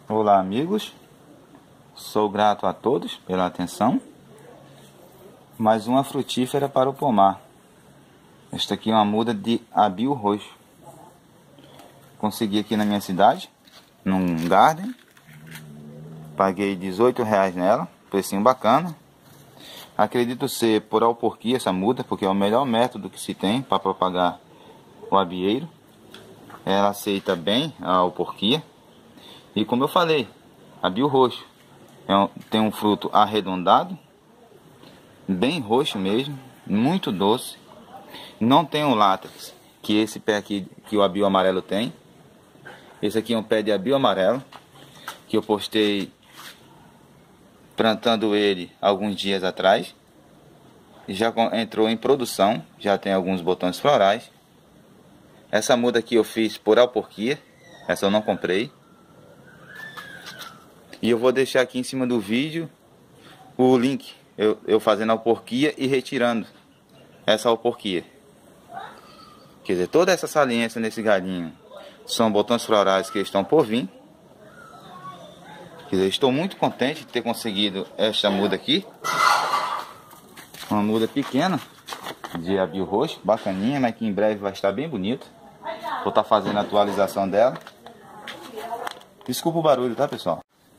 Olá, amigos, sou grato a todos pela atenção. Mais uma frutífera para o pomar. Esta aqui é uma muda de abio roxo. Consegui aqui na minha cidade, num garden. Paguei R$18 nela, precinho bacana. Acredito ser por alporquia essa muda, porque é o melhor método que se tem para propagar o abieiro. Ela aceita bem a alporquia. E como eu falei, abio roxo. Tem um fruto arredondado, bem roxo mesmo, muito doce. Não tem o látex, que esse pé aqui, que o abio amarelo tem. Esse aqui é um pé de abio amarelo, que eu postei plantando ele alguns dias atrás. Já entrou em produção, já tem alguns botões florais. Essa muda aqui eu fiz por alporquia, essa eu não comprei. E eu vou deixar aqui em cima do vídeo o link, eu fazendo a alporquia e retirando essa alporquia. Quer dizer, toda essa saliência nesse galinho são botões florais que estão por vir. Quer dizer, estou muito contente de ter conseguido esta muda aqui. Uma muda pequena de abio roxo, bacaninha, mas que em breve vai estar bem bonito. Vou estar fazendo a atualização dela. Desculpa o barulho, tá, pessoal?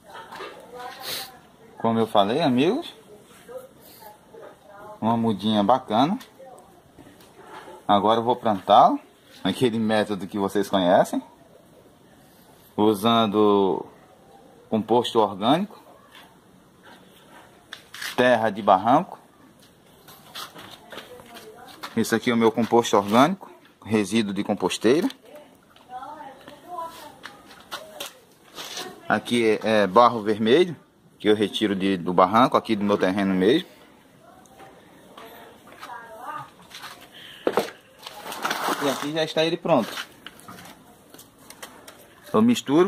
Como eu falei, amigos, uma mudinha bacana. Agora eu vou plantá-la, aquele método que vocês conhecem, usando composto orgânico, terra de barranco. Esse aqui é o meu composto orgânico, resíduo de composteira. Aqui é barro vermelho, que eu retiro do barranco, aqui do meu terreno mesmo. E aqui já está ele pronto. Eu misturo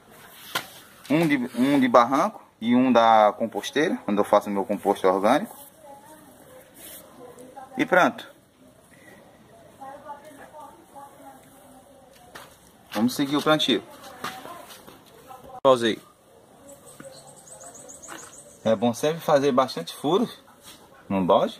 um de barranco e um da composteira, quando eu faço meu composto orgânico. E pronto. Vamos seguir o plantio. Pausei. É bom sempre fazer bastante furos no balde.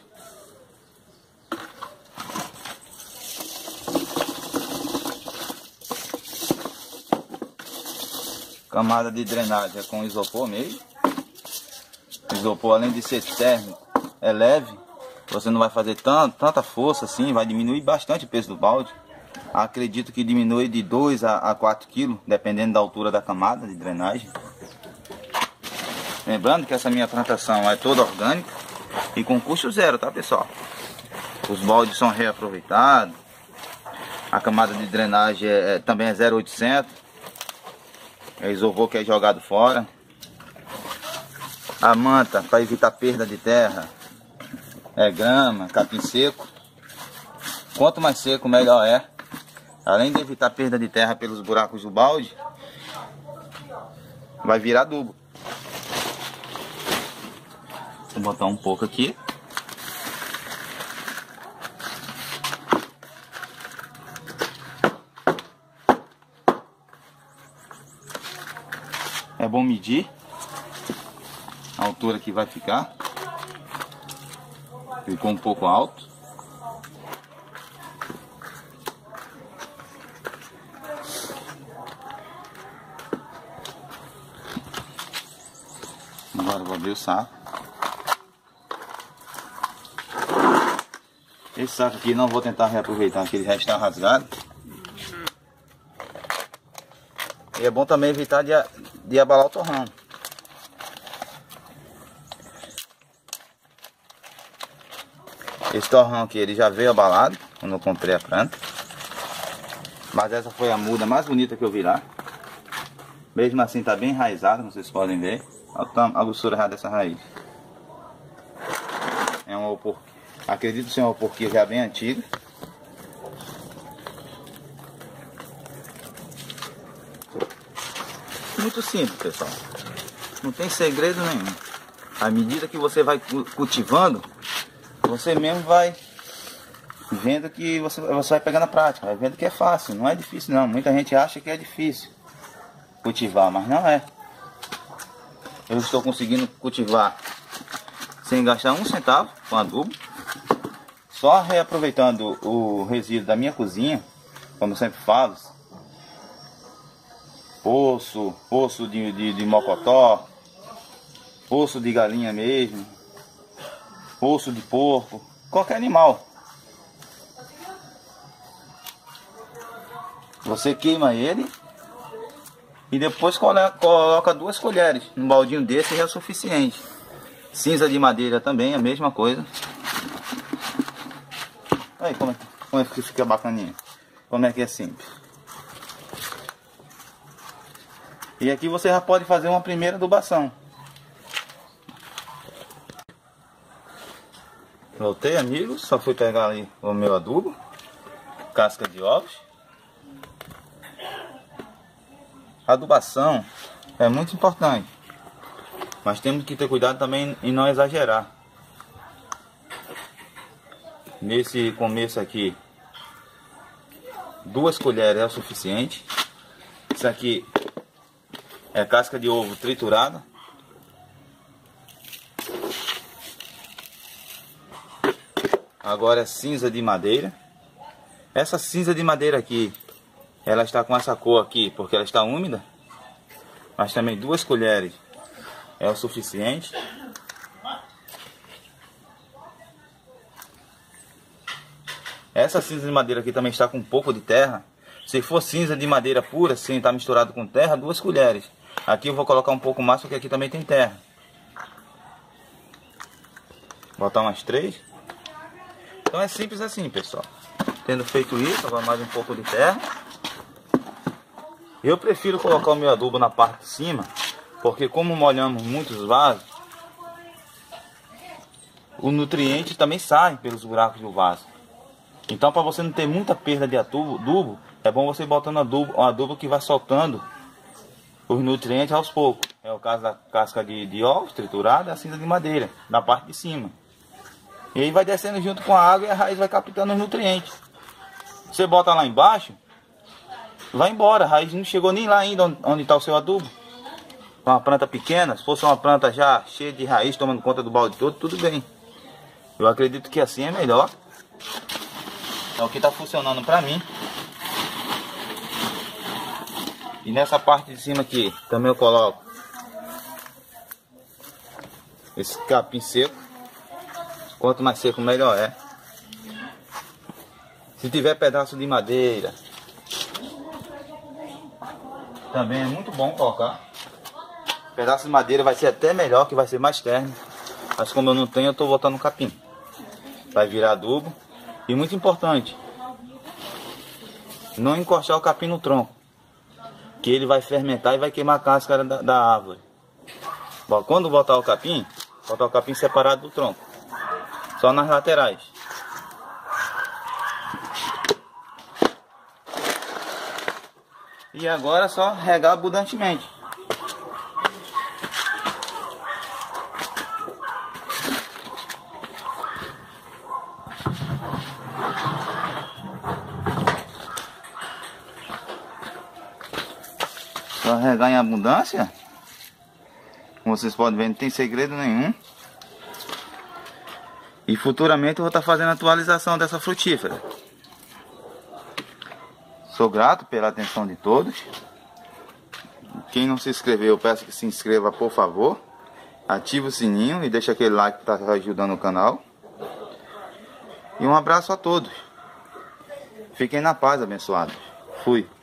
Camada de drenagem é com isopor mesmo. Isopor, além de ser térmico, é leve. Você não vai fazer tanta força assim, vai diminuir bastante o peso do balde. Acredito que diminui de 2 a 4 kg, dependendo da altura da camada de drenagem. Lembrando que essa minha plantação é toda orgânica e com custo zero, tá, pessoal? Os baldes são reaproveitados. A camada de drenagem também é 0,800. É isopor que é jogado fora. A manta, para evitar perda de terra, é grama, capim seco. Quanto mais seco, melhor é. Além de evitar perda de terra pelos buracos do balde, vai virar adubo. Vou botar um pouco aqui. É bom medir a altura que vai ficar. Ficou um pouco alto. Agora eu vou abrir o saco. Esse saco aqui não vou tentar reaproveitar, que ele já está rasgado. E é bom também evitar de abalar o torrão. Esse torrão aqui ele já veio abalado quando eu comprei a planta. Mas essa foi a muda mais bonita que eu vi lá. Mesmo assim está bem enraizada, como vocês podem ver. Olha a grossura já dessa raiz. É uma alporquia. Acredito ser uma alporquia já bem antiga. Muito simples, pessoal. Não tem segredo nenhum. À medida que você vai cultivando, você mesmo vai vendo que você vai pegando a prática, vai vendo que é fácil. Não é difícil não. Muita gente acha que é difícil cultivar, mas não é. eu estou conseguindo cultivar sem gastar um centavo com adubo, só reaproveitando o resíduo da minha cozinha, como eu sempre falo, osso de mocotó, osso de galinha mesmo, osso de porco, qualquer animal. Você queima ele e depois coloca 2 colheres. Um baldinho desse já é suficiente. Cinza de madeira também, a mesma coisa. Aí como é que fica bacaninha. Como é que é simples. E aqui você já pode fazer uma primeira adubação. Voltei, amigos. Só fui pegar ali o meu adubo. Casca de ovos. A adubação é muito importante, mas temos que ter cuidado também em não exagerar. Nesse começo aqui, 2 colheres é o suficiente. Isso aqui é casca de ovo triturada. Agora é cinza de madeira. Essa cinza de madeira aqui, ela está com essa cor aqui porque ela está úmida, mas também 2 colheres é o suficiente. Essa cinza de madeira aqui também está com um pouco de terra. Se for cinza de madeira pura, sem estar misturado com terra, 2 colheres. Aqui eu vou colocar um pouco mais porque aqui também tem terra. Vou botar umas 3. Então é simples assim, pessoal. Tendo feito isso, agora mais um pouco de terra. Eu prefiro colocar o meu adubo na parte de cima, porque como molhamos muitos vasos, o nutriente também sai pelos buracos do vaso. Então, para você não ter muita perda de adubo, é bom você botando um adubo que vai soltando os nutrientes aos poucos. É o caso da casca de ovos triturada e a cinza de madeira, na parte de cima. E aí vai descendo junto com a água e a raiz vai captando os nutrientes. Você bota lá embaixo, vai embora, a raiz não chegou nem lá ainda onde está o seu adubo. Uma planta pequena, se fosse uma planta já cheia de raiz, tomando conta do balde todo, tudo bem. Eu acredito que assim é melhor. É o que está funcionando para mim. E nessa parte de cima aqui, também eu coloco esse capim seco. Quanto mais seco, melhor é. Se tiver pedaço de madeira, também é muito bom colocar. Pedaço de madeira vai ser até melhor, que vai ser mais térmico. Mas como eu não tenho, eu estou botando capim. Vai virar adubo. E muito importante, não encostar o capim no tronco, que ele vai fermentar e vai queimar a casca da árvore. Bom, quando botar o capim separado do tronco, só nas laterais. E agora é só regar abundantemente. Só regar em abundância. Como vocês podem ver, não tem segredo nenhum. E futuramente eu vou estar fazendo a atualização dessa frutífera. Sou grato pela atenção de todos. Quem não se inscreveu, eu peço que se inscreva, por favor. Ative o sininho e deixe aquele like para estar ajudando o canal. E um abraço a todos. Fiquem na paz, abençoados. Fui.